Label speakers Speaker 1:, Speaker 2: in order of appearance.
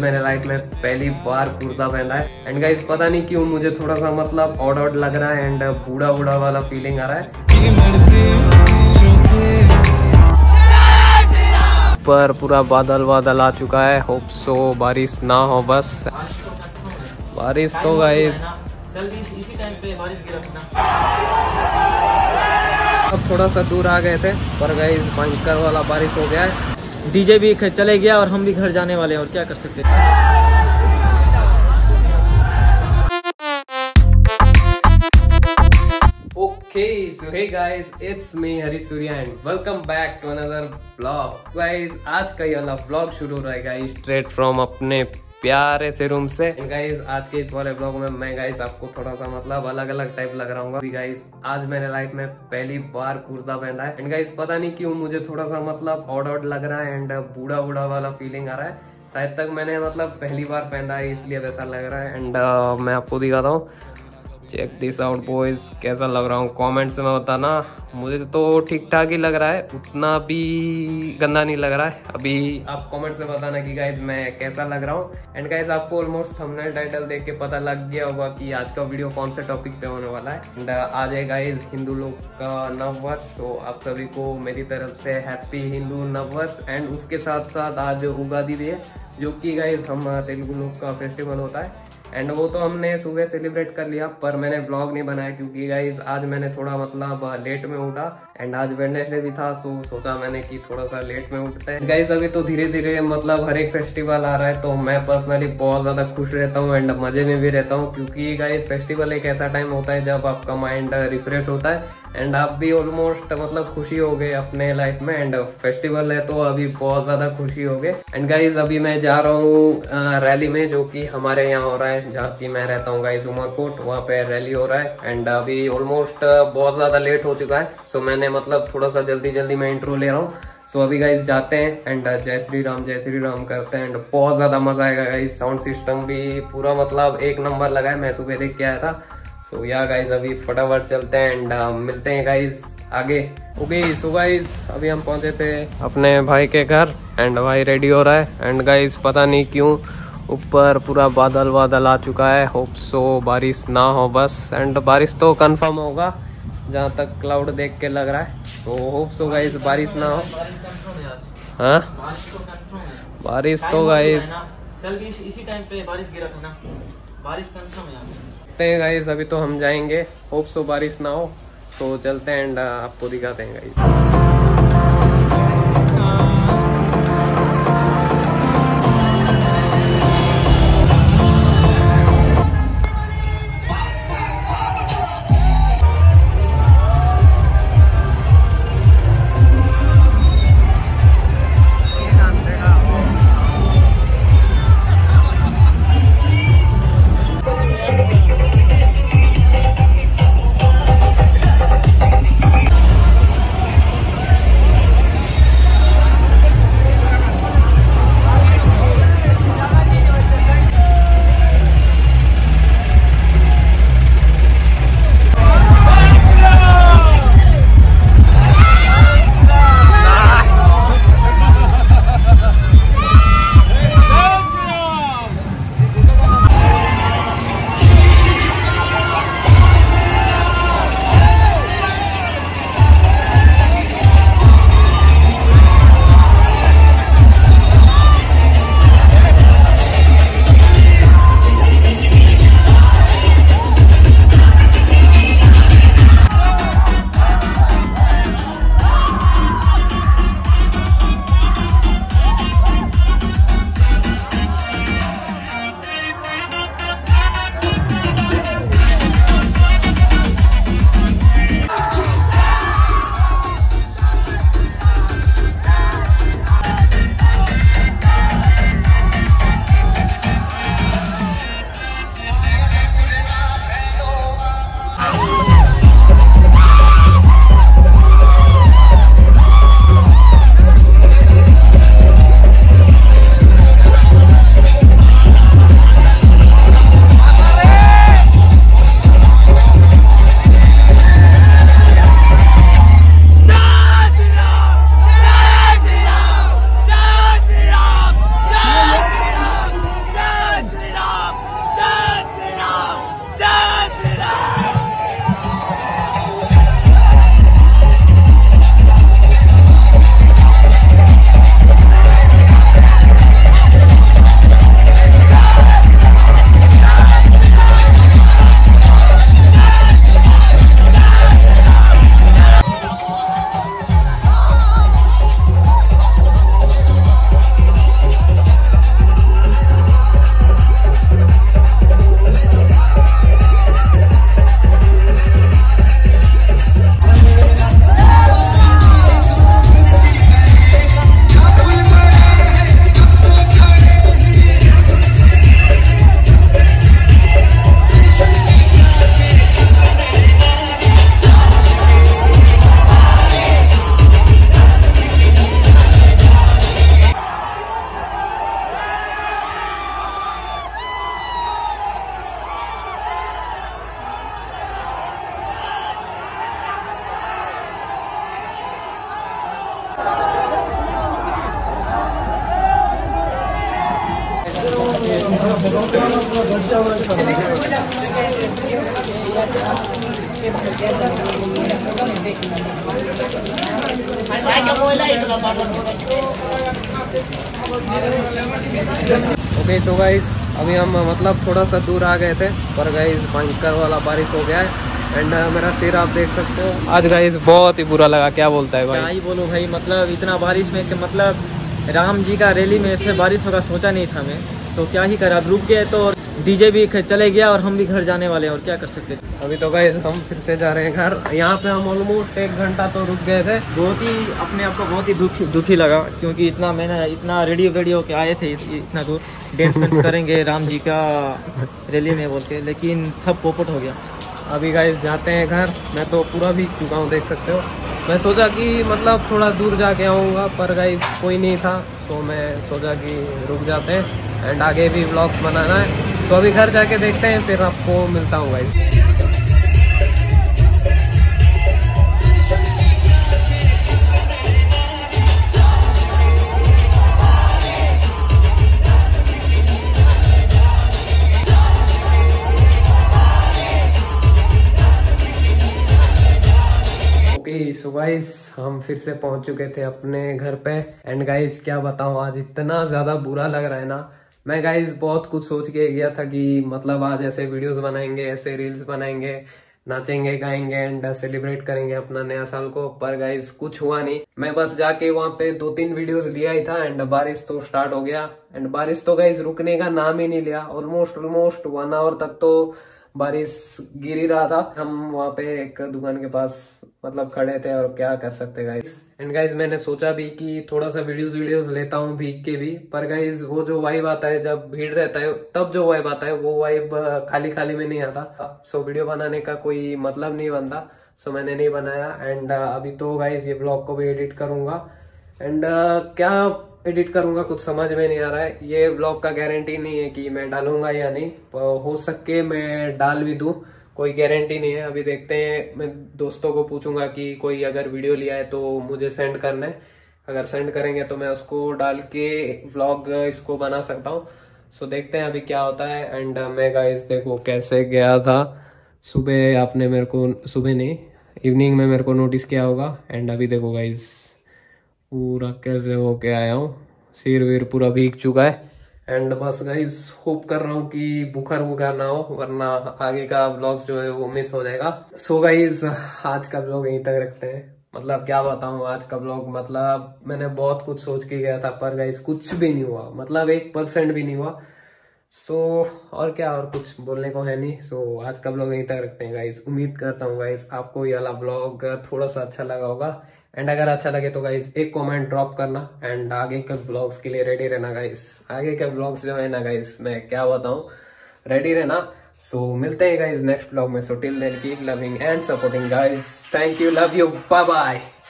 Speaker 1: मैंने लाइफ में पहली बार कुर्ता पहना है। एंड गाइस पता नहीं क्यों मुझे थोड़ा सा मतलब ऑड ऑड लग रहा है एंड बूढ़ा बूढ़ा वाला फीलिंग आ रहा है। पर पूरा बादल बादल आ चुका है, होप सो बारिश ना हो, बस बारिश तो गाइस
Speaker 2: इसी टाइम पे बारिश गिरा।
Speaker 1: अब थोड़ा सा दूर आ गए थे पर गाइस भयंकर वाला बारिश हो गया है।
Speaker 2: डीजे भी चले गया और हम भी घर जाने वाले हैं, और क्या कर सकते हैं।
Speaker 1: Okay, so hey guys, it's me Harish Surya and welcome back to another vlog. Guys, आज का ये वाला vlog शुरू हो रहा है गाइस स्ट्रेट फ्रॉम अपने प्यारे से रूम से। गाइस आज के इस वाले व्लॉग में मैं गाइस आपको थोड़ा सा मतलब अलग अलग टाइप लग रहा हूँ। गाइस आज मैंने लाइफ में पहली बार कुर्ता पहना है एंड गाइस पता नहीं क्यों मुझे थोड़ा सा मतलब ऑड ऑड लग रहा है एंड बूढ़ा बूढ़ा वाला फीलिंग आ रहा है। शायद तक मैंने मतलब पहली बार पहना है इसलिए वैसा लग रहा है। एंड मैं आपको दिखाता हूँ, चेक दिस आउट बॉयज, कैसा लग रहा हूँ कमेंट्स में बताना। मुझे तो ठीक ठाक ही लग रहा है, उतना भी गंदा नहीं लग रहा है। अभी आप कमेंट्स में बताना कि गाइज मैं कैसा लग रहा हूँ। एंड गाइज आपको ऑलमोस्ट थंबनेल टाइटल देख के पता लग गया होगा कि आज का वीडियो कौन से टॉपिक पे होने वाला है। एंड आज है गाइज हिंदू लोग का नव वर्ष, तो आप सभी को मेरी तरफ से हैप्पी हिंदू नव वर्ष। एंड उसके साथ साथ आज उगादी भी है जो कि गाइज हम तेलुगु लोग का फेस्टिवल होता है। एंड वो तो हमने सुबह सेलिब्रेट कर लिया पर मैंने व्लॉग नहीं बनाया क्योंकि गाइज आज मैंने थोड़ा मतलब लेट में उठा एंड आज वेडनेसडे भी था, तो सोचा मैंने कि थोड़ा सा लेट में उठते हैं। गाइज अभी तो धीरे धीरे मतलब हर एक फेस्टिवल आ रहा है तो मैं पर्सनली बहुत ज्यादा खुश रहता हूँ एंड मजे में भी रहता हूँ क्योंकि गाइज फेस्टिवल एक ऐसा टाइम होता है जब आपका माइंड रिफ्रेश होता है एंड आप भी ऑलमोस्ट मतलब खुशी हो गए अपने लाइफ में। एंड फेस्टिवल है तो अभी बहुत ज्यादा खुशी हो गए। एंड गाइज अभी मैं जा रहा हूँ रैली में जो कि हमारे यहाँ हो रहा है जहाँ की मैं रहता हूँ गाइज उमरकोट, वहाँ पे रैली हो रहा है। एंड अभी ऑलमोस्ट बहुत ज्यादा लेट हो चुका है, सो मैंने मतलब थोड़ा सा जल्दी जल्दी में इंट्रो ले रहा हूँ। सो अभी गाइज जाते हैं एंड जय श्री राम करते हैं एंड बहुत ज्यादा मजा आएगा गाइज। साउंड सिस्टम भी पूरा मतलब एक नंबर लगा है, मैं सुबह देख के आया था। सो या गाइज अभी फटाफट चलते हैं एंड मिलते हैं गाइज आगे। ओके सो गाइज अभी हम पहुंचे थे अपने भाई के घर एंड भाई रेडी हो रहा है। एंड गाइज पता नहीं क्यों ऊपर पूरा बादल बादल आ चुका है, होप सो बारिश ना हो बस। एंड बारिश तो कंफर्म होगा जहाँ तक क्लाउड देख के लग रहा है, तो होप सो गाइज बारिश ना हो। हाँ बारिश तो गाइज
Speaker 2: कल भी इसी टाइम पे बारिश गिरा था ना, बारिश कंफर्म है
Speaker 1: गाइज। अभी तो हम जाएंगे, होप सो बारिश ना हो, तो चलते हैं एंड आपको दिखाते हैं गाइज। ओके सो गाइस अभी हम मतलब थोड़ा सा दूर आ गए थे, पर गाइस भयंकर वाला बारिश हो गया है एंड मेरा सिर आप देख सकते हो। आज गाइस बहुत ही बुरा लगा, क्या बोलता है
Speaker 2: क्या
Speaker 1: भाई?
Speaker 2: ही बोलूं भाई, मतलब इतना बारिश में कि मतलब राम जी का रैली में ऐसे बारिश होगा सोचा नहीं था मैं, तो क्या ही करा, रुक गए तो डीजे भी चले गया और हम भी घर जाने वाले हैं, और क्या कर सकते थे।
Speaker 1: अभी तो गाइस हम फिर से जा रहे हैं घर। यहाँ पे हम ऑलमोस्ट 1 घंटा तो रुक गए थे।
Speaker 2: बहुत ही अपने आप को बहुत ही दुखी लगा, क्योंकि इतना मैंने इतना रेडी होके आए थे इतना दूर डांस करेंगे राम जी का रैली में बोल के, लेकिन सब पोपट हो गया।
Speaker 1: अभी गाइस जाते हैं घर। मैं तो पूरा भीग चुका हूँ, देख सकते हो। मैं सोचा कि मतलब थोड़ा दूर जाके आऊँगा, पर गाइस कोई नहीं था, तो मैं सोचा कि रुक जाते हैं एंड आगे भी व्लॉग्स बनाना है। तो अभी घर जाके देखते हैं, फिर आपको मिलता हूँ गाइस। सो गाइस हम फिर से पहुंच चुके थे अपने घर पे एंड गाइस क्या बताऊं, आज इतना ज्यादा बुरा लग रहा है ना। मैं गाइस बहुत कुछ सोच के गया था कि मतलब आज ऐसे वीडियोस बनाएंगे, ऐसे रील्स बनाएंगे, नाचेंगे गाएंगे एंड सेलिब्रेट करेंगे अपना नया साल को, पर गाइस कुछ हुआ नहीं। मैं बस जाके वहां पे 2-3 वीडियोस लिया ही था एंड बारिश तो स्टार्ट हो गया एंड बारिश तो गाइस रुकने का नाम ही नहीं लिया। ऑलमोस्ट 1 आवर तक तो बारिश गिर ही रहा था। हम वहाँ पे एक दुकान के पास मतलब खड़े थे, और क्या कर सकते गाइस। एंड गाइस मैंने सोचा भी कि थोड़ा सा वीडियोस लेता हूँ भीग के भी, पर गाइस वो जो वाइब आता है जब भीड़ रहता है, तब जो वाइब आता है वो वाइब खाली में नहीं आता। सो वीडियो बनाने का कोई मतलब नहीं बनता, सो मैंने नहीं बनाया। एंड अभी तो गाइस ये ब्लॉग को भी एडिट करूंगा एंड क्या एडिट करूंगा कुछ समझ में नहीं आ रहा है। ये ब्लॉग का गारंटी नहीं है कि मैं डालूंगा या नहीं, हो सके मैं डाल भी दूं, कोई गारंटी नहीं है। अभी देखते हैं, मैं दोस्तों को पूछूंगा कि कोई अगर वीडियो लिया है तो मुझे सेंड करना है। अगर सेंड करेंगे तो मैं उसको डाल के व्लॉग इसको बना सकता हूँ। सो देखते हैं अभी क्या होता है। एंड मैं गाइस देखो कैसे गया था सुबह, आपने मेरे को सुबह नहीं इवनिंग में मेरे को नोटिस किया होगा। एंड अभी देखो गाइस पूरा कैसे होके आया हूँ, सिर वीर पूरा भीग चुका है एंड बस गाइस होप कर रहा हूँ कि बुखार ना हो, वरना आगे का व्लॉग्स जो है वो मिस हो जाएगा। सो गाइस आज का व्लॉग यहीं तक रखते हैं। मतलब क्या बताऊँ आज का व्लॉग, मतलब मैंने बहुत कुछ सोच के गया था, पर गाइस कुछ भी नहीं हुआ, मतलब 1% भी नहीं हुआ। सो और क्या, और कुछ बोलने को है नहीं। सो आज का ब्लॉग यहीं तक रखते हैं गाइस। उम्मीद करता हूँ गाइस आपको ये वाला ब्लॉग थोड़ा सा अच्छा लगा होगा एंड अगर अच्छा लगे तो गाइस एक कमेंट ड्रॉप करना एंड आगे के ब्लॉग्स के लिए रेडी रहना गाइस। आगे के ब्लॉग्स जो है ना गाइस, मैं क्या बताऊं, रेडी रहना। सो मिलते हैं गाइस नेक्स्ट ब्लॉग में। So till then keep loving and supporting guys. Thank you, love you, bye bye.